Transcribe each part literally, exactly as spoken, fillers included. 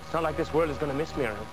It's not like this world is gonna miss me around.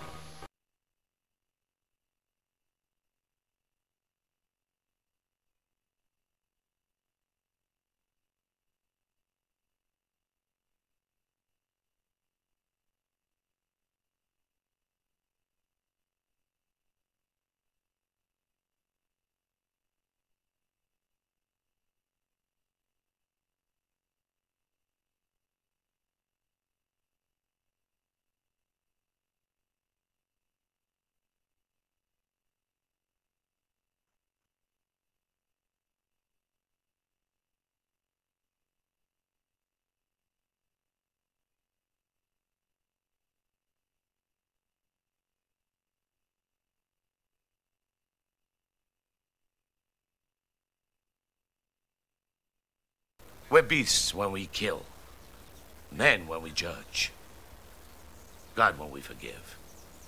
We're beasts when we kill, men when we judge, God when we forgive.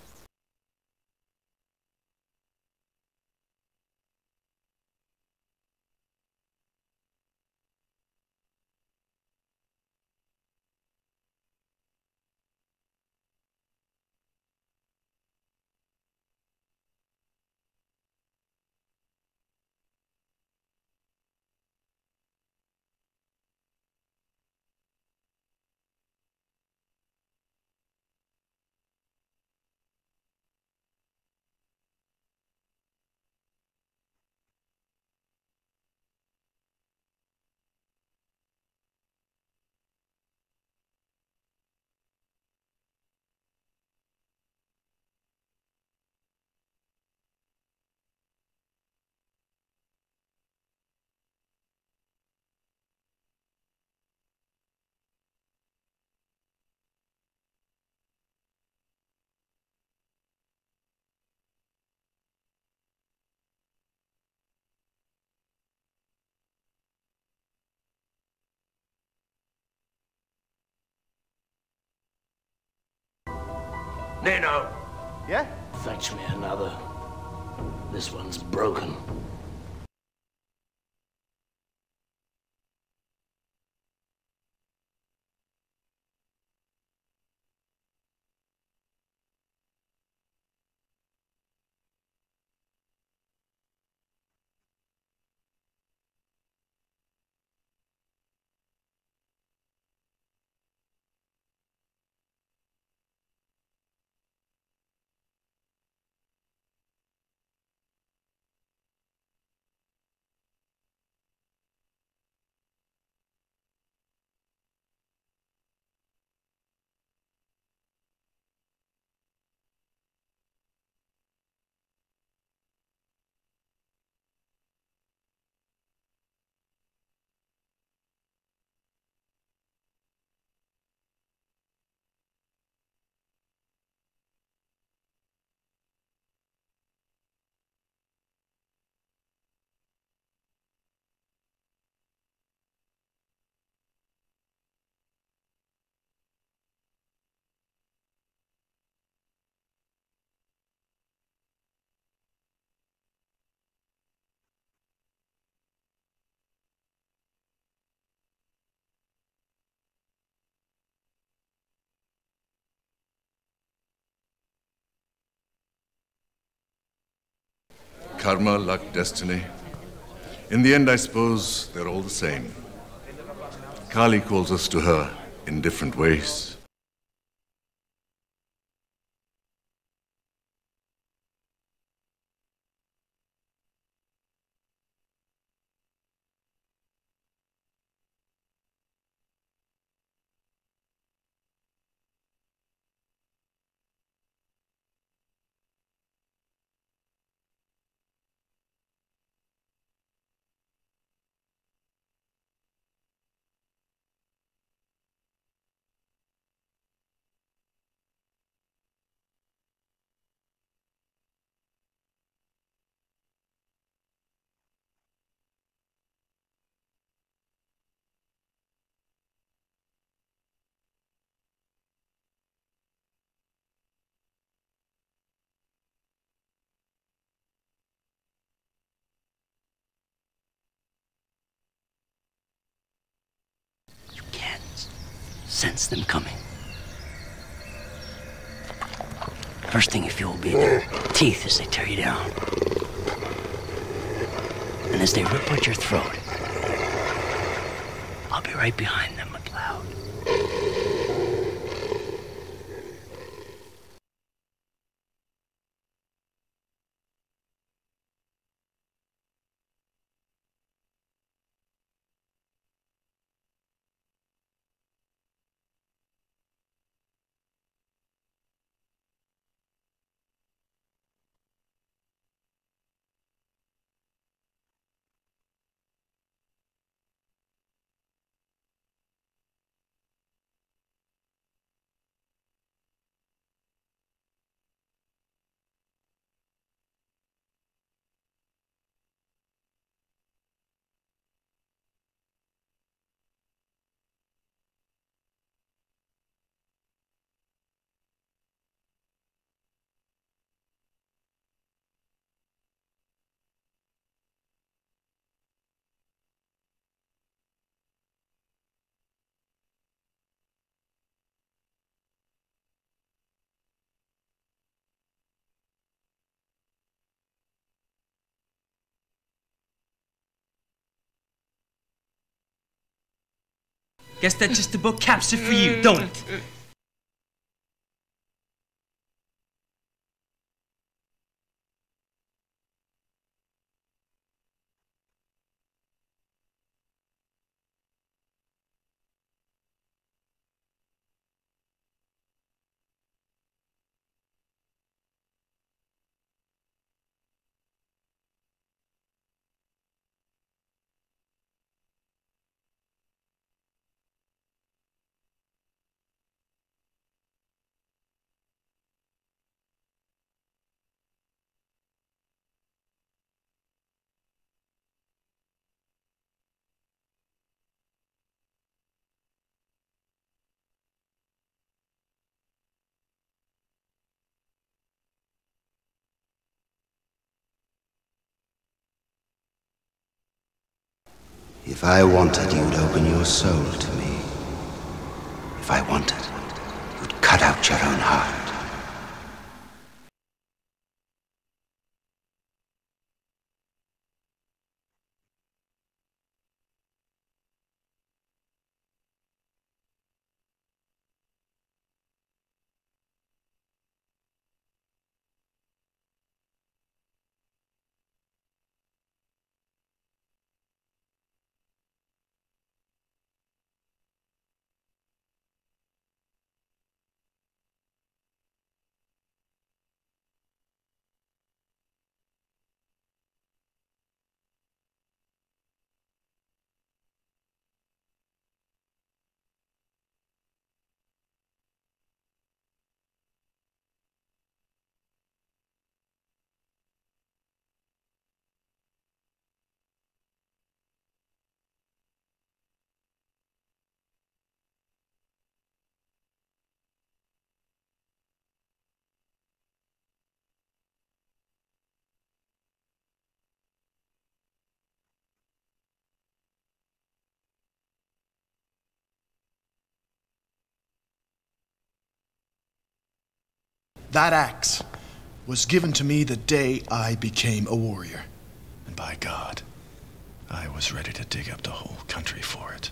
Nino! Yeah? Fetch me another. This one's broken. Karma, luck, destiny. In the end, I suppose they're all the same. Kali calls us to her in different ways. Sense them coming. First thing you feel will be in your teeth as they tear you down. And as they rip out your throat, I'll be right behind them, McLeod. Guess that just about caps it for you, don't it? If I wanted, you'd open your soul to me. If I wanted, you'd cut out your own heart. That axe was given to me the day I became a warrior. And by God, I was ready to dig up the whole country for it.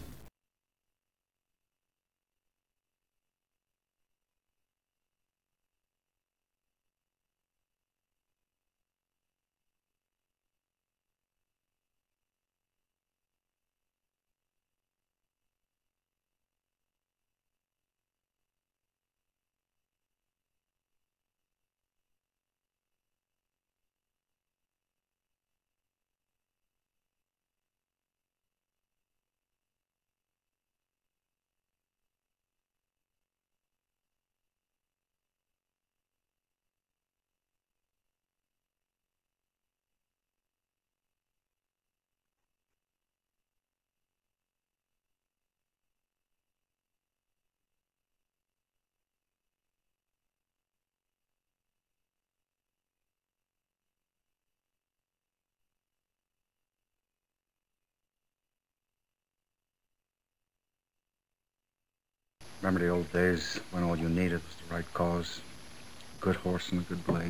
Remember the old days when all you needed was the right cause? Good horse and a good blade.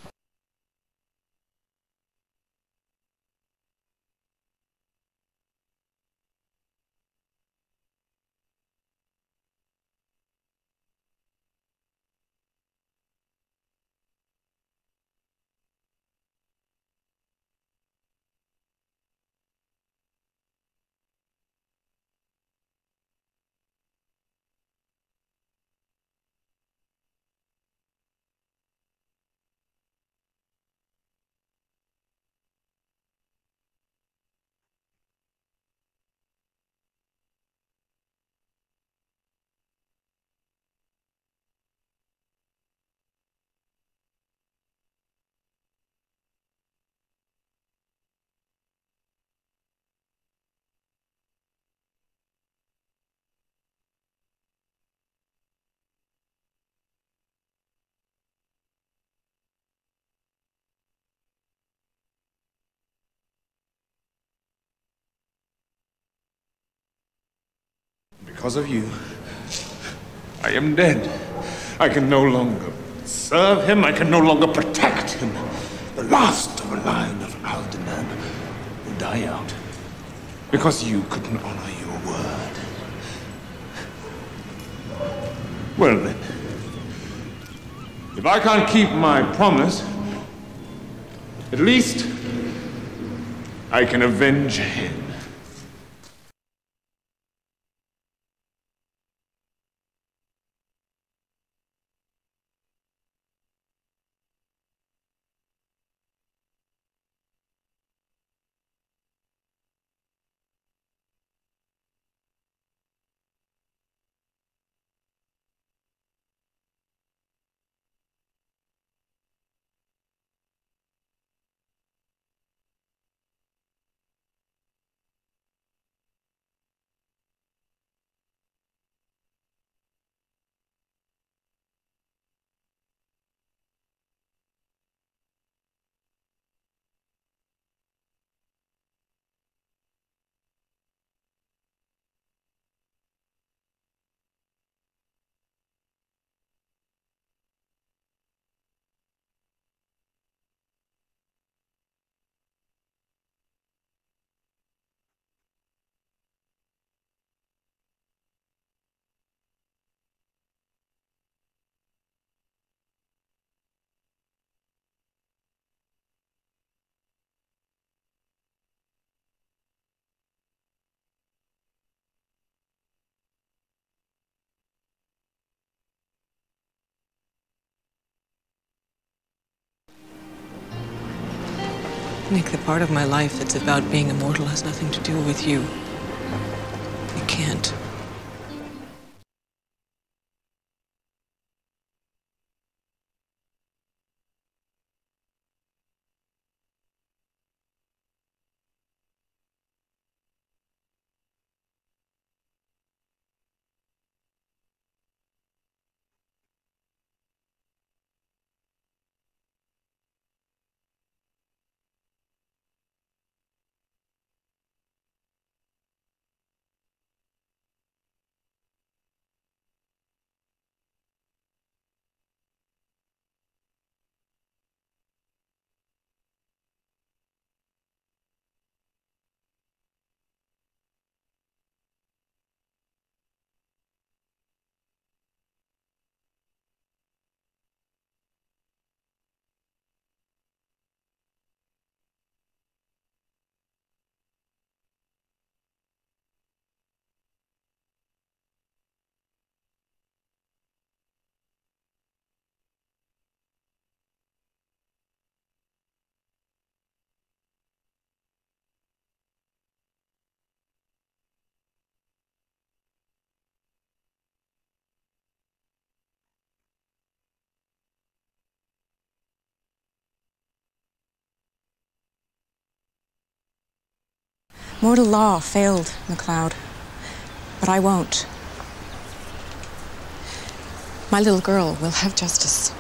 Because of you, I am dead. I can no longer serve him. I can no longer protect him. The last of a line of aldermen will die out because you couldn't honor your word. Well then, if I can't keep my promise, at least I can avenge him. Nick, the part of my life that's about being immortal has nothing to do with you. It can't. Mortal law failed, MacLeod, but I won't. My little girl will have justice.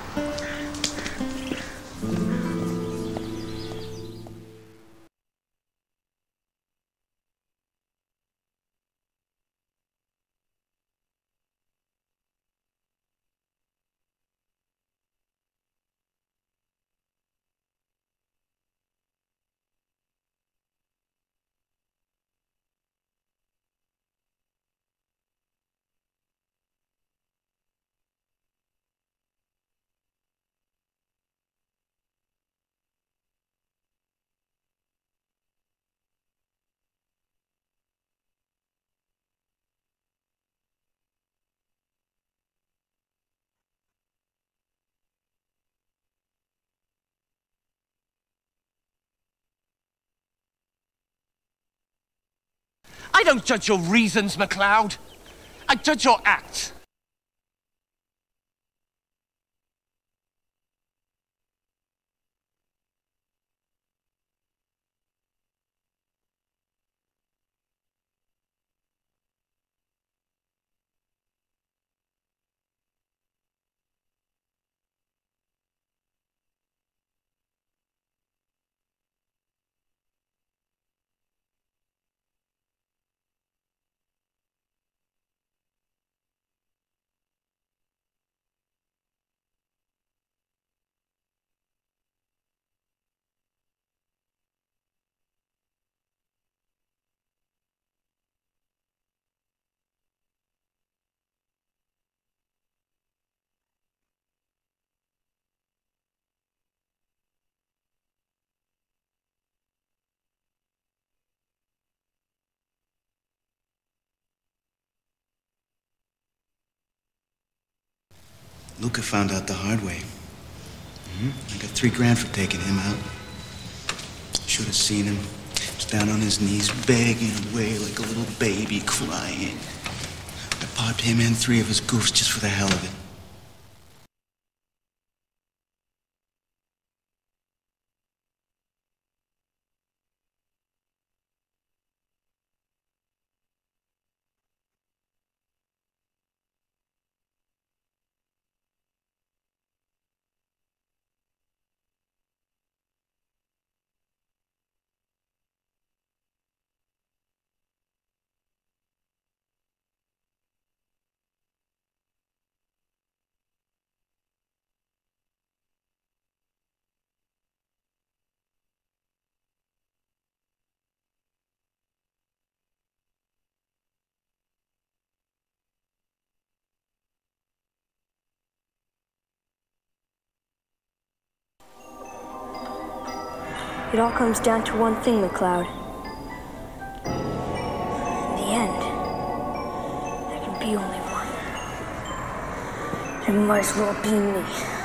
I don't judge your reasons, MacLeod. I judge your acts. Luca found out the hard way. Mm-hmm. I got three grand for taking him out. Should have seen him. He's down on his knees, begging away like a little baby, crying. I popped him and three of his goofs just for the hell of it. It all comes down to one thing, MacLeod. In the end, there can be only one. It might as well be me.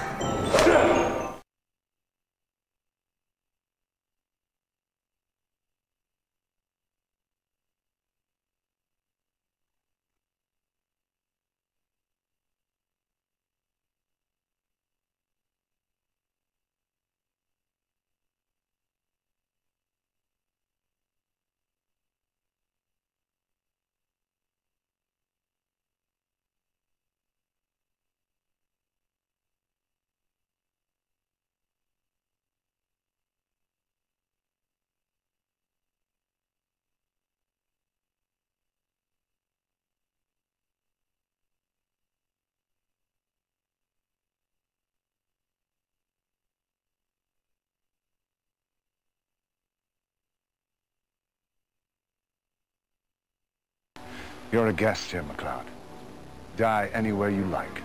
You're a guest here, MacLeod. Die anywhere you like.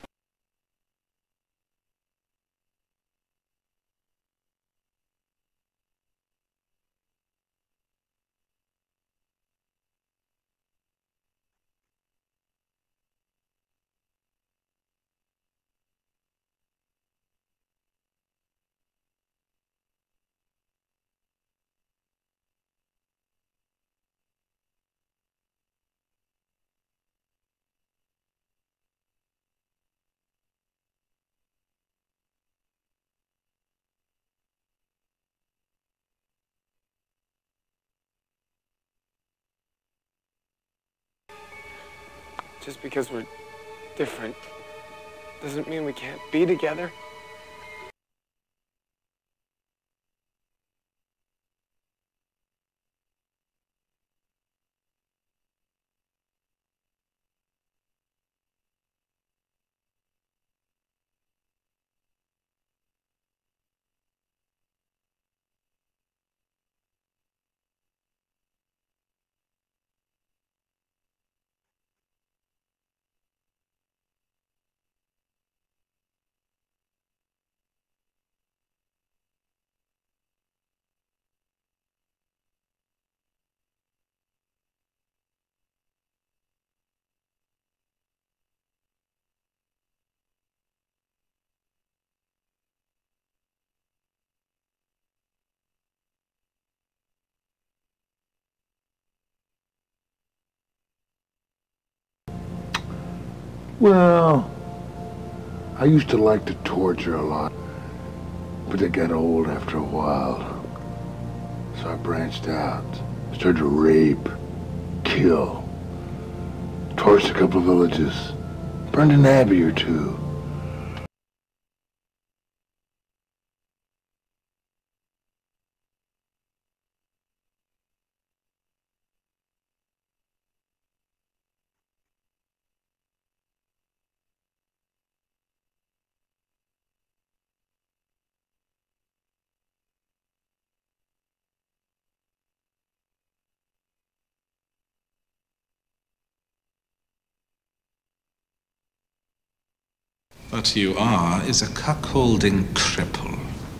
Just because we're different doesn't mean we can't be together. Well, I used to like to torture a lot, but it got old after a while. So I branched out, started to rape, kill, torched a couple of villages, burned an abbey or two. What you are is a cuckolding cripple.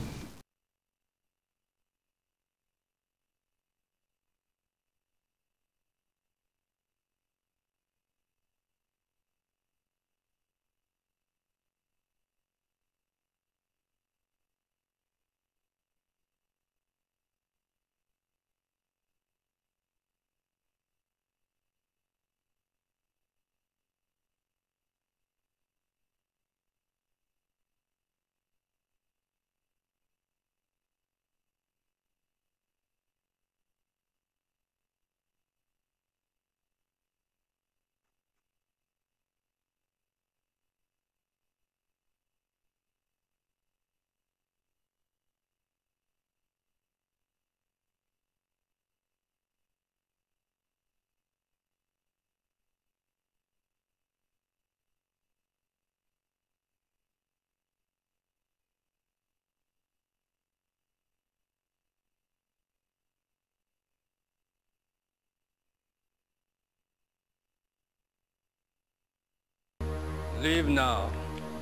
Leave now,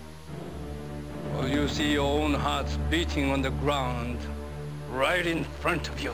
or you see your own hearts beating on the ground right in front of you.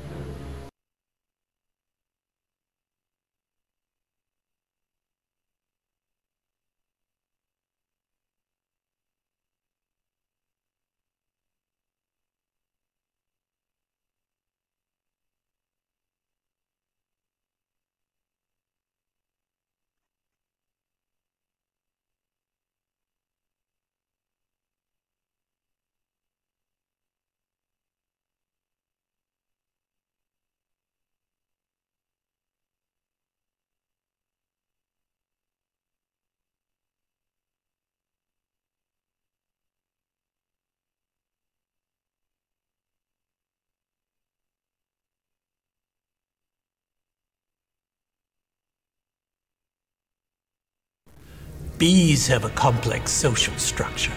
Bees have a complex social structure.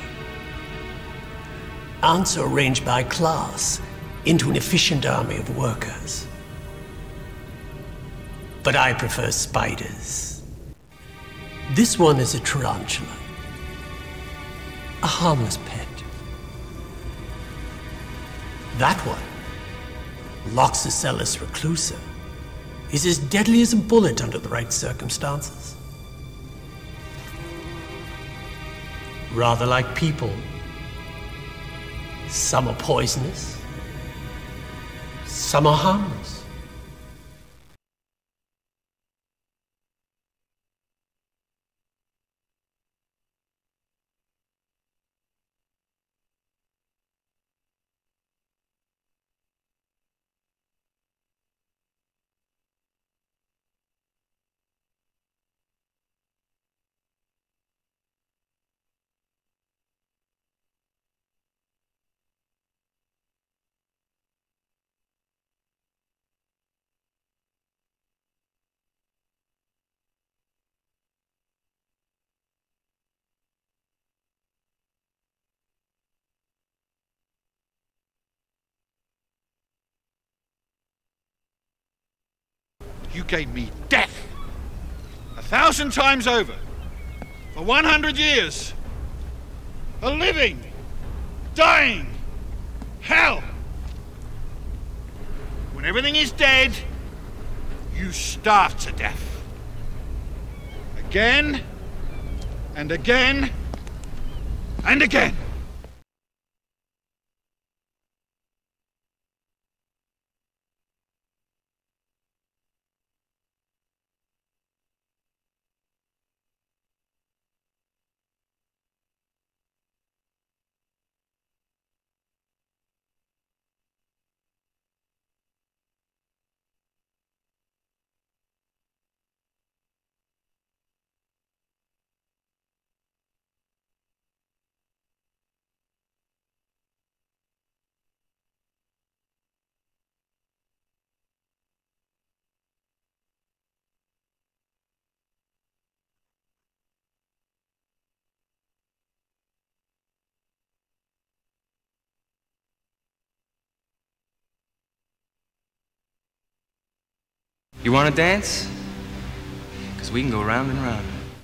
Ants are arranged by class into an efficient army of workers. But I prefer spiders. This one is a tarantula, a harmless pet. That one, Loxosceles reclusa, is as deadly as a bullet under the right circumstances. Rather like people. Some are poisonous, some are harmless. You gave me death a thousand times over for one hundred years. A living, dying hell. When everything is dead, you starve to death. Again and again and again. You want to dance? Because we can go round and round.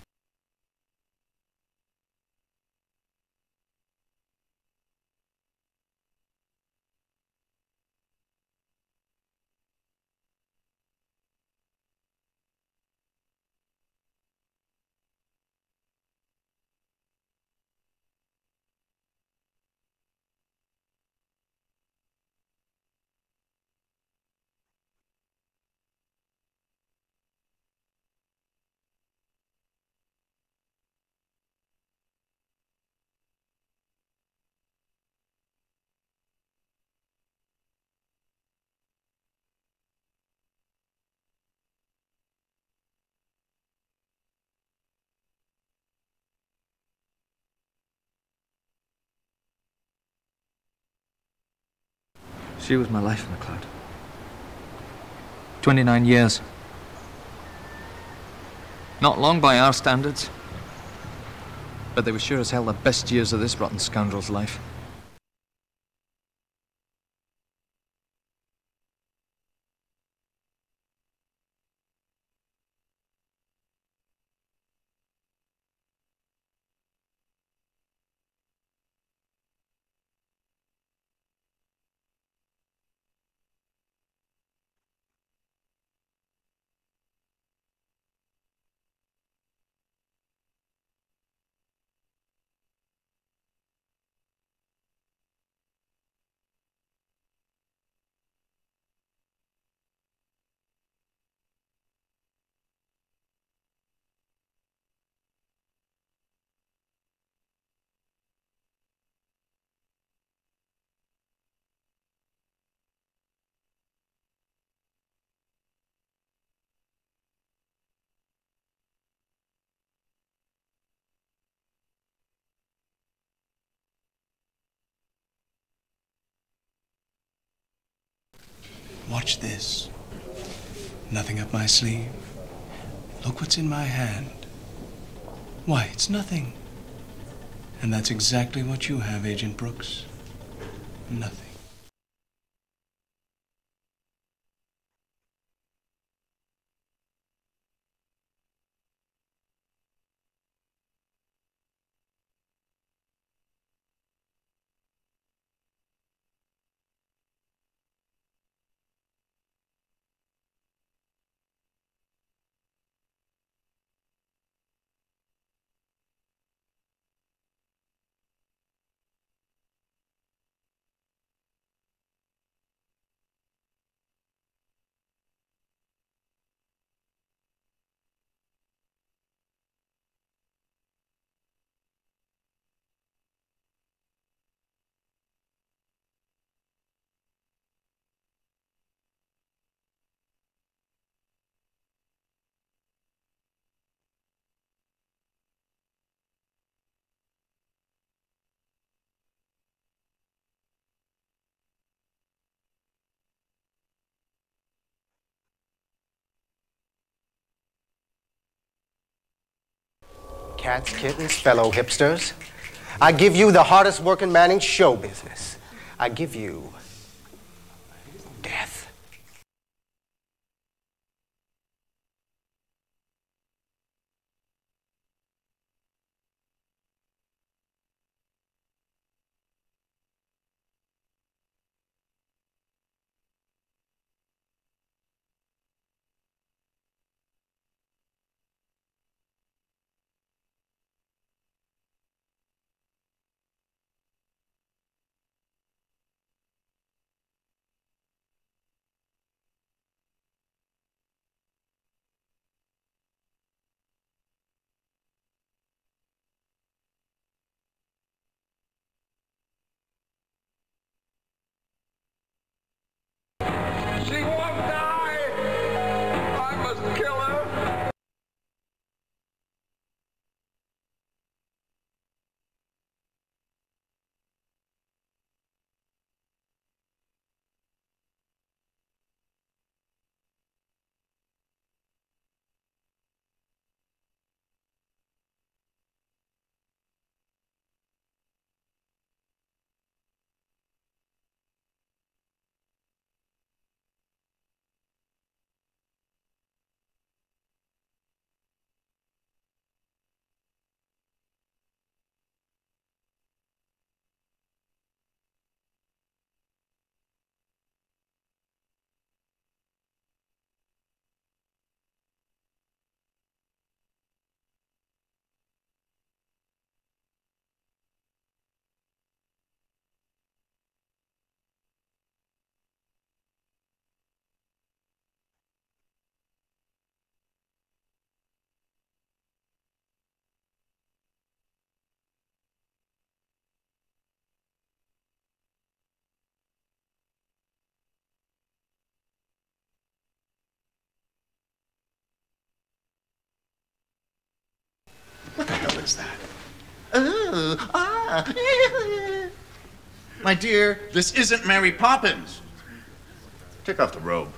She was my life, MacLeod. Twenty-nine years. Not long by our standards. But they were sure as hell the best years of this rotten scoundrel's life. Watch this. Nothing up my sleeve. Look what's in my hand. Why, it's nothing. And that's exactly what you have, Agent Brooks. Nothing. Cats, kittens, fellow hipsters. I give you the hardest working man in show business. I give you death. She won't die! I must kill her! does that. Oh, ah. My dear, this isn't Mary Poppins. Take off the robe.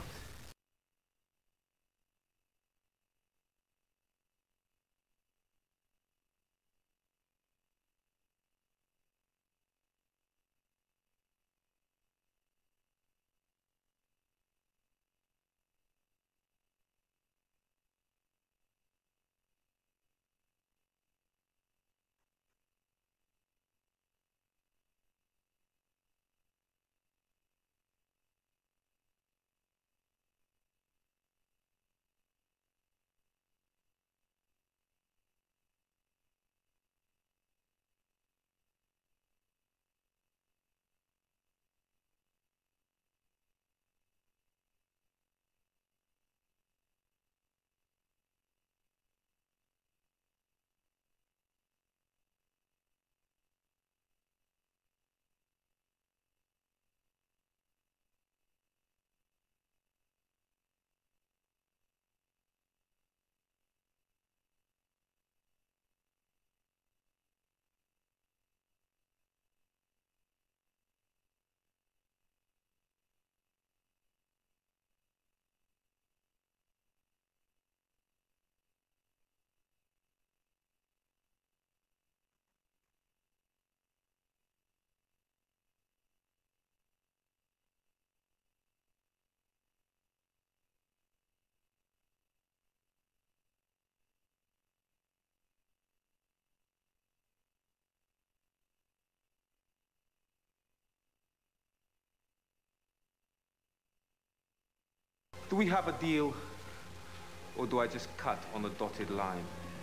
Do we have a deal, or do I just cut on the dotted line?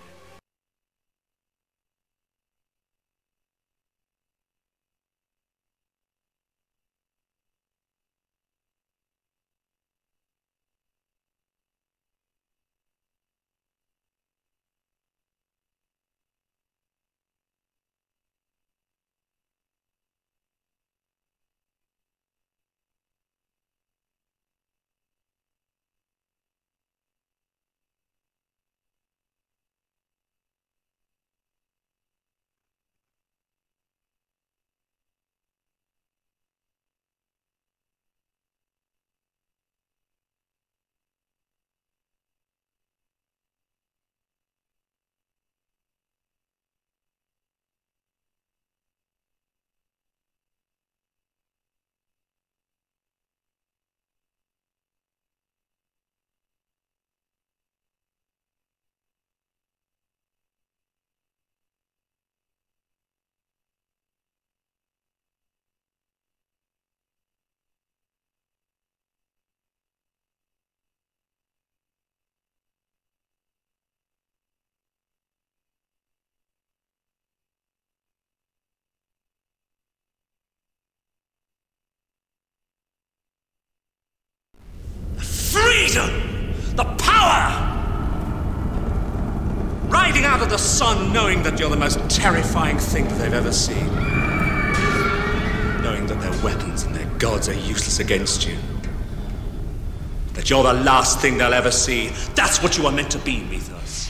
Freedom! The power! Riding out of the sun knowing that you're the most terrifying thing that they've ever seen. Knowing that their weapons and their gods are useless against you. That you're the last thing they'll ever see. That's what you are meant to be, Mythos.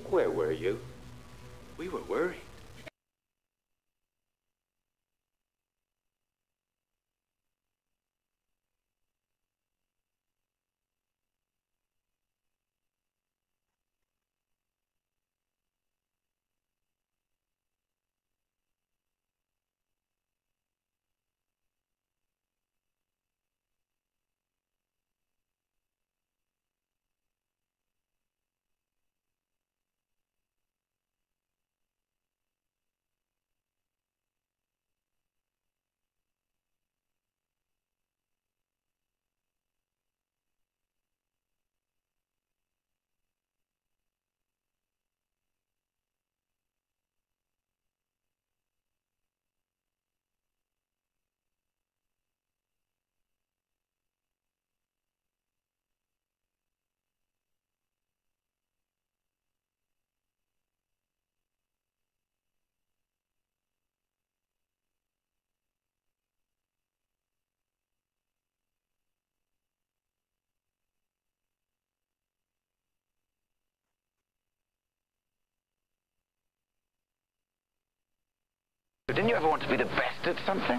Where were you? We were worried. Didn't you ever want to be the best at something?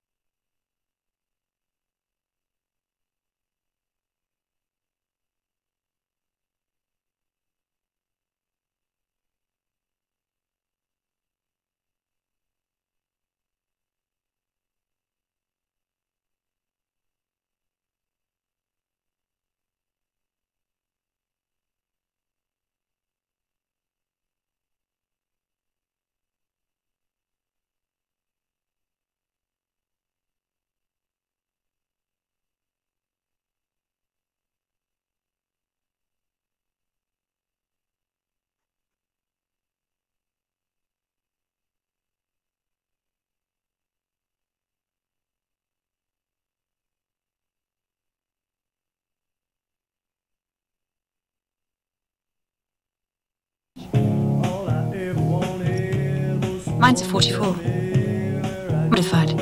Mine's a forty-four. What if I'd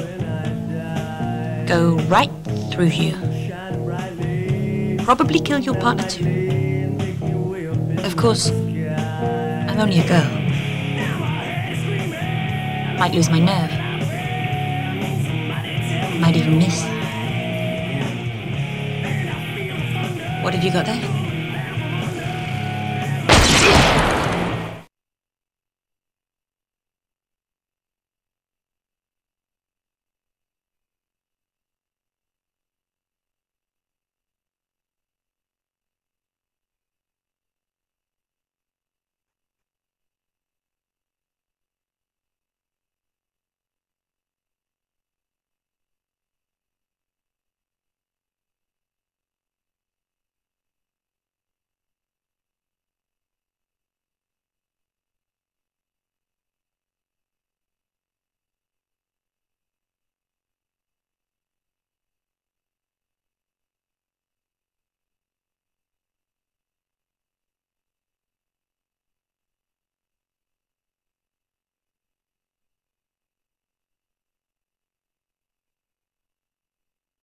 go right through you? Probably kill your partner too. Of course, I'm only a girl. Might lose my nerve. Might even miss. What have you got there?